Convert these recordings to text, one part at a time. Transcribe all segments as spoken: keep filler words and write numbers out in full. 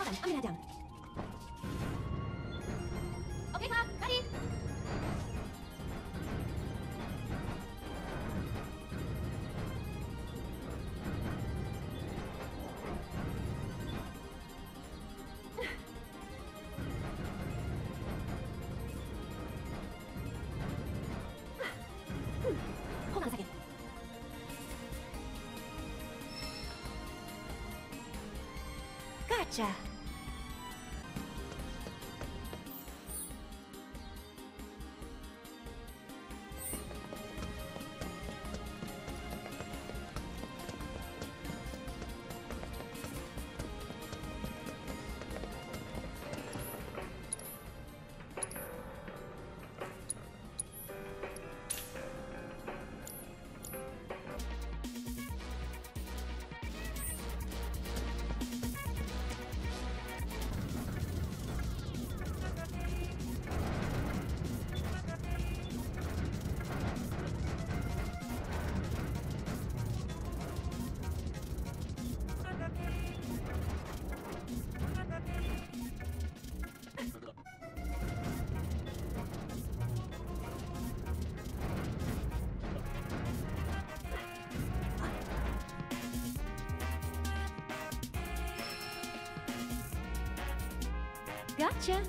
done. I'm gonna head down. Okay, Pop, ready? Hold on a second. Gotcha. Gotcha.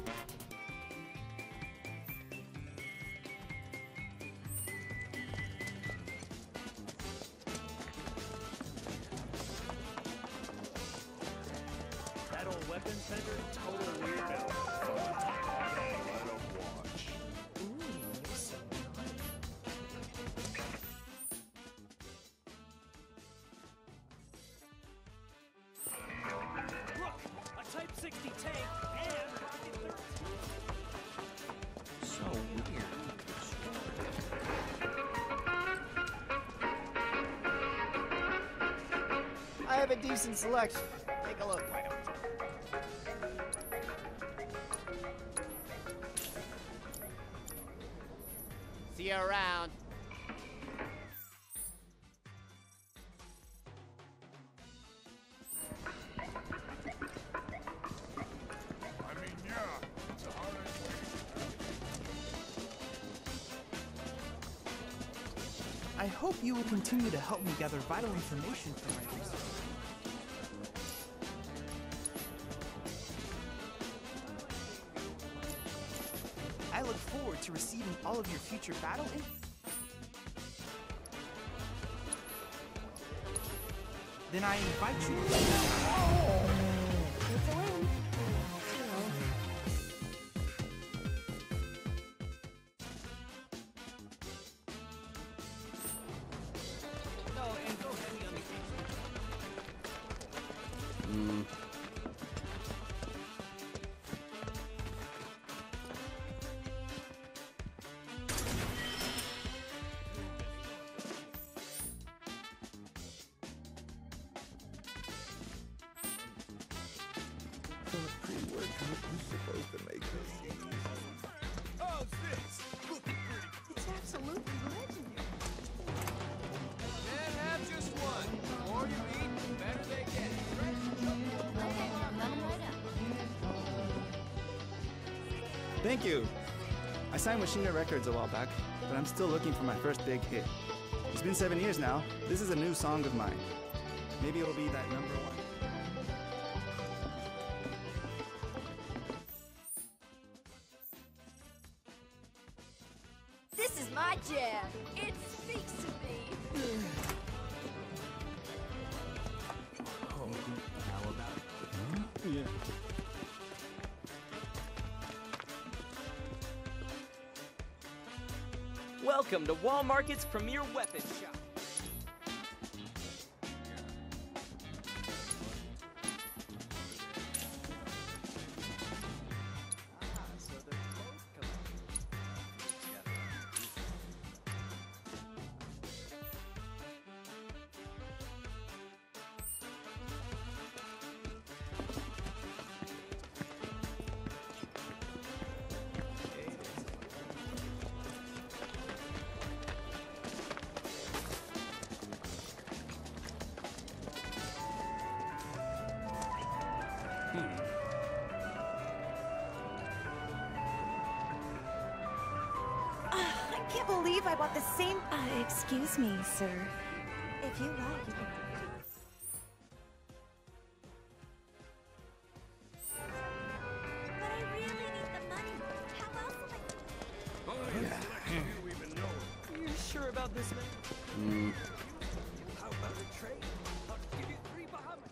That old weapon center, total weirdo. Let him watch. Ooh, so nice. Look, a Type sixty tank and Rocket thirteen. So weird. I have a decent selection. Take a look, why don't you? See you around. I mean, yeah, it's a hard way. I hope you will continue to help me gather vital information for my research. I look forward to receiving all of your future battle info. Then I invite you to... It's a win. No, and go heavy on the Hmm. Pre-workout was supposed to make us easy. How's this? Looking pretty. It's absolutely legendary. Can't have just one. The more you eat, the better they get. Okay, I'm running right up. Thank you. I signed with Shinger Records a while back, but I'm still looking for my first big hit. It's been seven years now. This is a new song of mine. Maybe it'll be that number one. This is my jam. It speaks to me. How about it? Yeah. Welcome to Wall Market's premier weapon shop. Ah, so they're both collectibles. can't believe I bought the same. Uh, excuse me, sir. If you like, you can. But I really need the money. How else am I? Are you sure about this, man? Mm. How about a trade? I'll give you three Bahamas.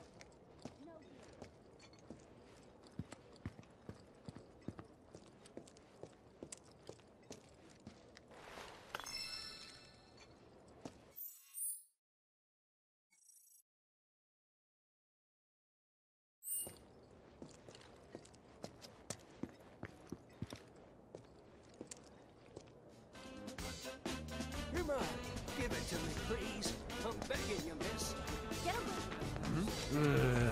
Come on, give it to me, please. I'm begging you, miss. Get away.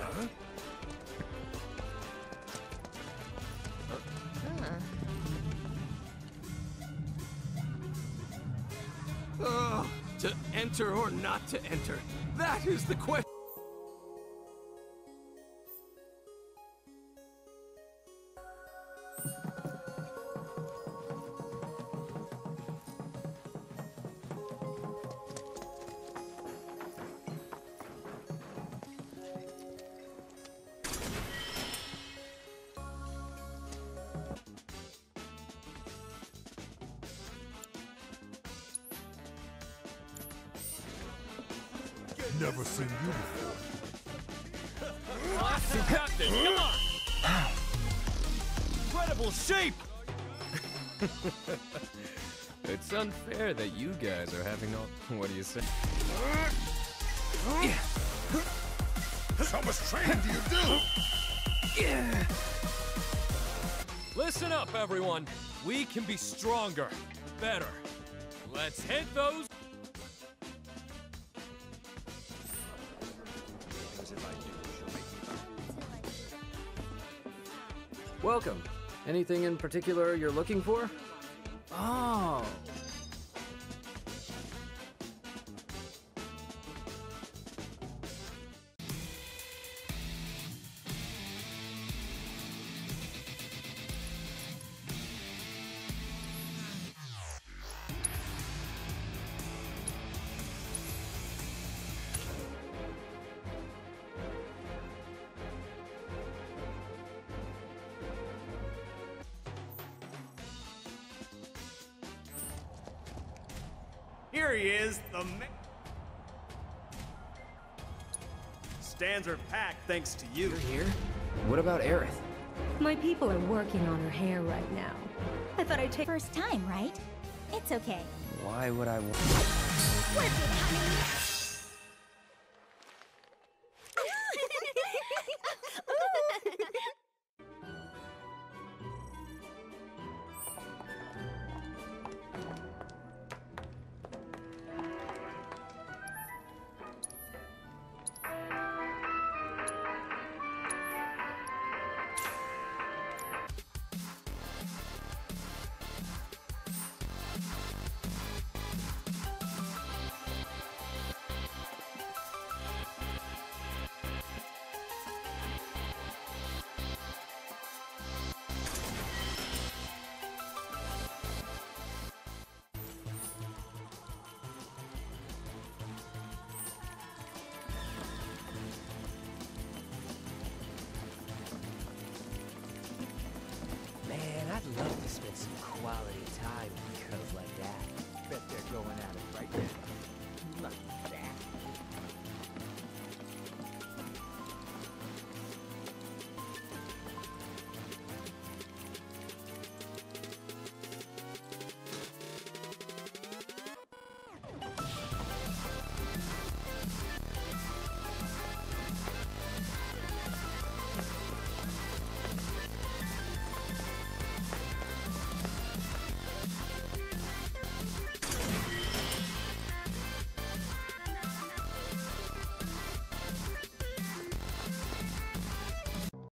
Oh, to enter or not to enter? That is the question. Never seen you before. You got this, come on! Incredible shape! It's unfair that you guys are having all... What do you say? How much training do you do? Listen up, everyone. We can be stronger, better. Let's hit those... Welcome. Anything in particular you're looking for? Oh. Here he is, the ma- Stands are packed thanks to you. You're here? What about Aerith? My people are working on her hair right now. I thought I'd take. First time, right? It's okay. Why would I want... Work it, honey. Man, I'd love to spend some quality time with girls like that. Bet they're going at it right now. Like that.